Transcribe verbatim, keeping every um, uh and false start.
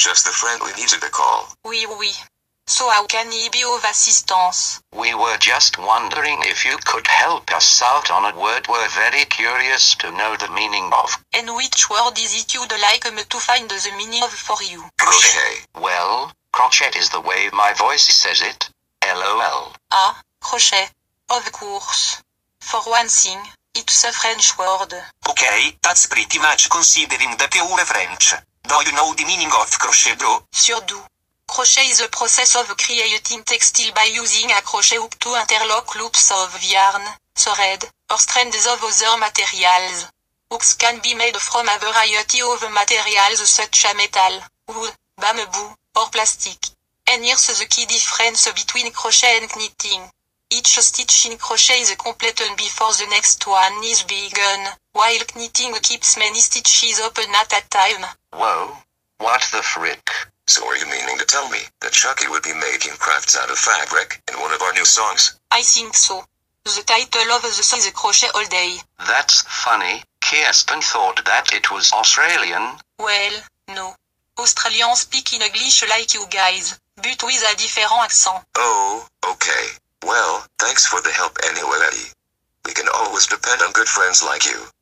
just the friend we needed to call. Oui, oui. So how can he be of assistance? We were just wondering if you could help us out on a word we're very curious to know the meaning of. And which word is it you'd like me to find the meaning of for you? Crochet. Well, crochet is the way my voice says it. LOL. Ah, crochet. Of course. For one thing, it's a French word. Okay, that's pretty much considering that you're French. Do you know the meaning of crochet, bro? Sure do. Crochet is a process of creating textile by using a crochet hook to interlock loops of yarn, thread, or strands of other materials. Hooks can be made from a variety of materials such as metal, wood, bamboo, or plastic. And here's the key difference between crochet and knitting. Each stitch in crochet is completed before the next one is begun, while knitting keeps many stitches open at a time. Whoa. What the frick? So are you meaning to tell me that Chucky would be making crafts out of fabric in one of our new songs? I think so. The title of the song is Crochet All Day. That's funny. Kirsten thought that it was Australian. Well, no. Australians speak in English like you guys, but with a different accent. Oh, okay. Well, thanks for the help anyway, Eddie. We can always depend on good friends like you.